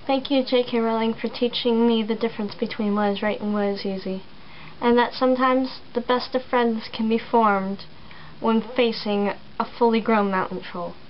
Thank you, JK Rowling, for teaching me the difference between what is right and what is easy. And that sometimes the best of friends can be formed when facing a fully grown mountain troll.